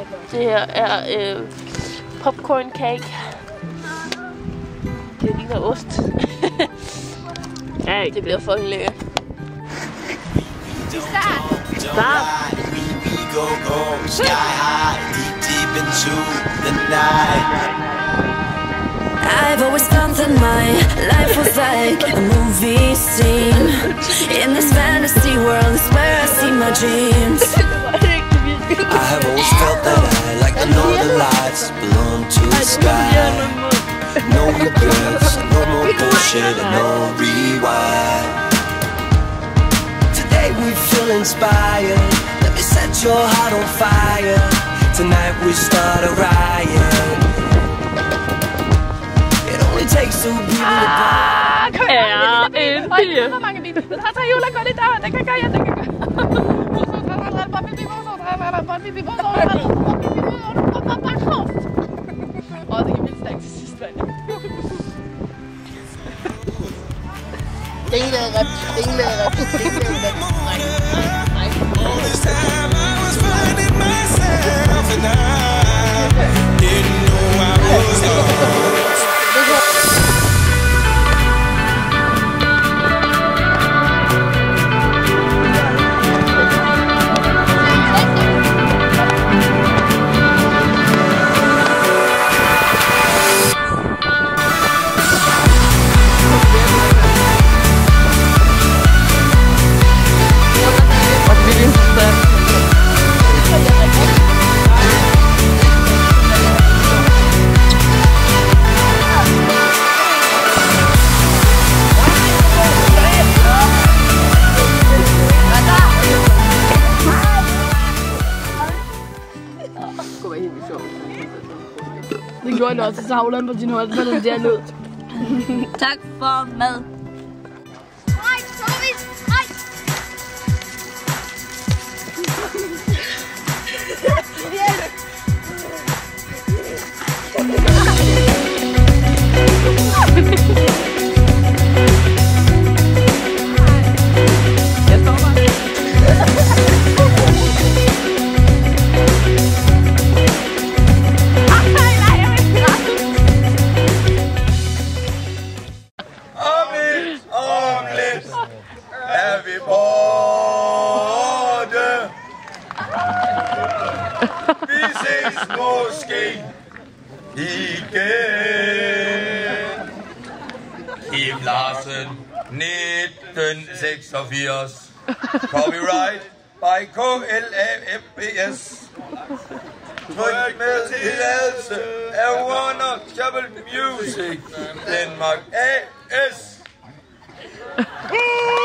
Det her er popcorn cake. Det ligner ost. Ja, det bliver fucking lækkert. Start! I've always felt that my life was like a movie scene. In this fantasy world is where I see my dreams. I have always felt that I, like the northern lights, belong to the sky. No regrets, no more bullshit and no rewind. Today we feel inspired. Let me set your heart on fire. Tonight we start a riot. It only takes two people to Hvor mange biler? Der tager Jula, gå lidt der. Den kan gøre, den kan gøre. Åh, det kan vildt stærkt til sidst, mand. Det gjorde jeg også, så havler på din hold, så den der lyd. Tak for mad. Vi ses måske igen. Kim Larsen, 1986. Copyright by KLAMBS. Tryk med tilladelse af Warner Chappell Music Denmark AS.